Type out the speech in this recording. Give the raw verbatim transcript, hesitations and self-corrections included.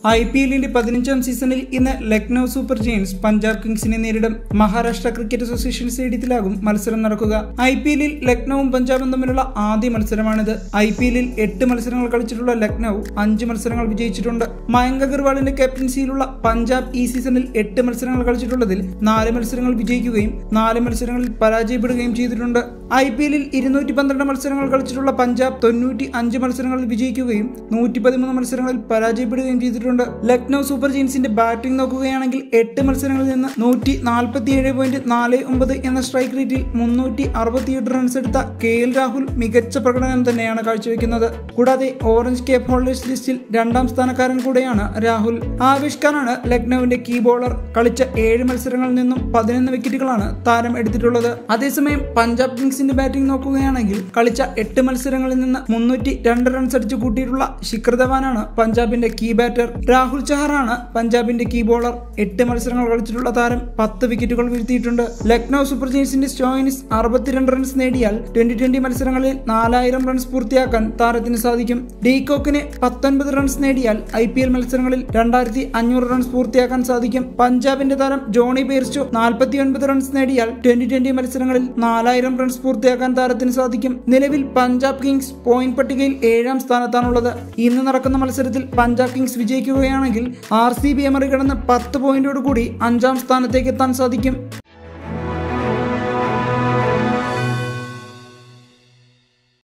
I P എല്ലിന്റെ പതിനഞ്ചാം സീസണിൽ ഇന്ന് ലക്നൌ സൂപ്പർ ജയൻസ് പഞ്ചാബ് കിങ്സിനെ നേരിടും. മഹാരാഷ്ട്ര ക്രിക്കറ്റ് അസോസിയേഷൻ സ്റ്റേഡിയത്തിലാകും മത്സരം നടക്കുക. ഐ പി എല്ലിൽ ലക്നൌവും പഞ്ചാബും തമ്മിലുള്ള ആദ്യ മത്സരമാണിത്. ഐ പി എല്ലിൽ എട്ട് മത്സരങ്ങൾ കളിച്ചിട്ടുള്ള ലക്നൌ അഞ്ച് മത്സരങ്ങൾ വിജയിച്ചിട്ടുണ്ട്. മയങ്ക് അഗർവാളിന്റെ ക്യാപ്റ്റൻസിയിലുള്ള പഞ്ചാബ് ഈ സീസണിൽ എട്ട് മത്സരങ്ങൾ കളിച്ചിട്ടുള്ളതിൽ നാല് മത്സരങ്ങൾ വിജയിക്കുകയും നാല് മത്സരങ്ങളിൽ പരാജയപ്പെടുകയും ചെയ്തിട്ടുണ്ട്. ഐ പി എല്ലിൽ ഇരുന്നൂറ്റി പന്ത്രണ്ട് മത്സരങ്ങൾ കളിച്ചിട്ടുള്ള പഞ്ചാബ് തൊണ്ണൂറ്റി അഞ്ച് മത്സരങ്ങളിൽ വിജയിക്കുകയും നൂറ്റി പതിമൂന്ന് മത്സരങ്ങളിൽ പരാജയപ്പെടുകയും ചെയ്തിട്ടുണ്ട്. ലക്നൌ സൂപ്പർ ജയൻസിന്റെ ബാറ്റിംഗ് നോക്കുകയാണെങ്കിൽ എട്ട് മത്സരങ്ങളിൽ നിന്ന് നൂറ്റി നാൽപ്പത്തിയേഴ് പോയിന്റ് നാല് ഒമ്പത് എന്ന സ്ട്രൈക്ക് റേറ്റിൽ മുന്നൂറ്റി അറുപത്തിയെട്ട് റൺസ് എടുത്ത കെ എൽ രാഹുൽ മികച്ച പ്രകടനം തന്നെയാണ് കാഴ്ചവെക്കുന്നത്. കൂടാതെ ഓറഞ്ച് ക്യാപ്പ് ഹോൾഡേഴ്സ് ലിസ്റ്റിൽ രണ്ടാം സ്ഥാനക്കാരൻ കൂടെയാണ് രാഹുൽ. ആവേശ് ഖാനാണ് ലക്നൌവിന്റെ കീ ബോളർ. കളിച്ച ഏഴ് മത്സരങ്ങളിൽ നിന്നും പതിനൊന്ന് വിക്കറ്റുകളാണ് താരം എടുത്തിട്ടുള്ളത്. അതേസമയം പഞ്ചാബ് കിങ്സിന്റെ ബാറ്റിംഗ് നോക്കുകയാണെങ്കിൽ കളിച്ച എട്ട് മത്സരങ്ങളിൽ നിന്ന് മുന്നൂറ്റി രണ്ട് റൺസ് അടിച്ചു കൂട്ടിയിട്ടുള്ള ശിഖർ ധവാനാണ് പഞ്ചാബിന്റെ കീ ബാറ്റർ. രാഹുൽ ചഹറാണ് പഞ്ചാബിന്റെ കീ ബോളർ. എട്ട് മത്സരങ്ങൾ കളിച്ചിട്ടുള്ള താരം പത്ത് വിക്കറ്റുകൾ വീഴ്ത്തിയിട്ടുണ്ട്. ലക്നൌ സൂപ്പർ ജയൻസിന്റെ സ്റ്റോയിനിസ് അറുപത്തിരണ്ട് റൺസ് നേടിയാൽ ട്വന്റി ട്വന്റി മത്സരങ്ങളിൽ നാലായിരം റൺസ് പൂർത്തിയാക്കാൻ താരത്തിന് സാധിക്കും. ഡീകോക്കിന് പത്തൊൻപത് റൺസ് നേടിയാൽ ഐ പി എൽ മത്സരങ്ങളിൽ രണ്ടായിരത്തി അഞ്ഞൂറ് റൺസ് പൂർത്തിയാക്കാൻ സാധിക്കും. പഞ്ചാബിന്റെ താരം ജോണി ബെയർസ്റ്റോ നാൽപ്പത്തി ഒൻപത് റൺസ് നേടിയാൽ ട്വന്റി ട്വന്റി മത്സരങ്ങളിൽ നാലായിരം റൺസ് പൂർത്തിയാക്കാൻ താരത്തിന് സാധിക്കും. നിലവിൽ പഞ്ചാബ് കിങ്സ് പോയിന്റ് പട്ടികയിൽ ഏഴാം സ്ഥാനത്താണുള്ളത്. ഇന്ന് നടക്കുന്ന മത്സരത്തിൽ പഞ്ചാബ് കിങ്സ് വിജയിക്കുകയാണെങ്കിൽ ആർ സി ബിയെ മറികടന്ന് പത്ത് പോയിന്റോട് കൂടി അഞ്ചാം സ്ഥാനത്തേക്ക് എത്താൻ സാധിക്കും.